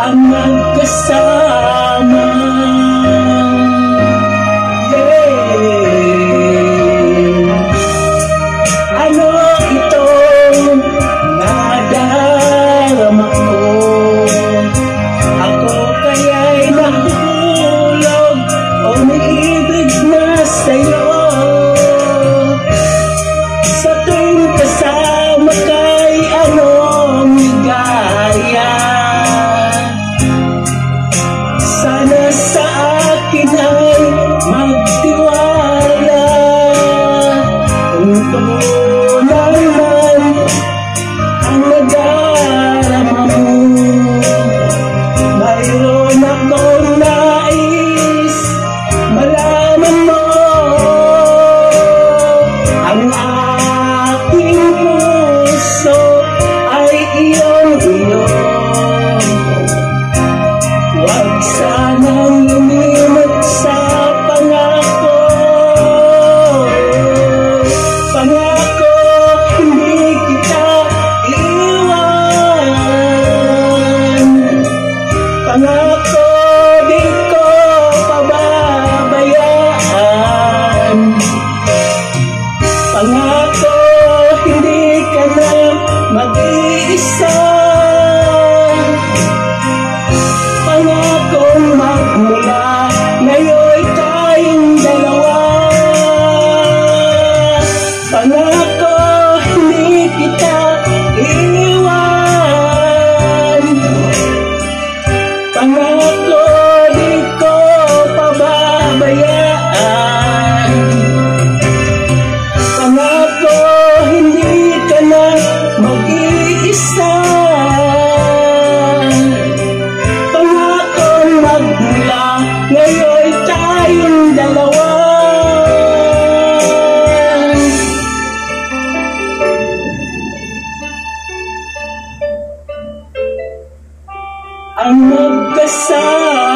ang magkasama. Ano itong nadarama ko? Ako kaya'y nahulog o umiibig na sa'yo. Sa tuwing kasama ka'y anong ligaya. Sana sa akin ay magtiwala. Kung tunay man ang nadarama mo, mayroon akong nais malaman mo. Ang aking puso ay iyong-iyo. Huwag sanang lumimot sa pangako. Pangako, hindi kita iiwan. Pangako, di ko pababayaan. Pangako, hindi ka na mag-iisa. Pangakong magmula ngayon tayong dalawa. Pangako, hindi kita iiwan. Pangako, di ko pababayaan. Pangako, hindi ka na mag-iisa. Pangakong magmula ngayon tayong dalawa. Ang magkasama.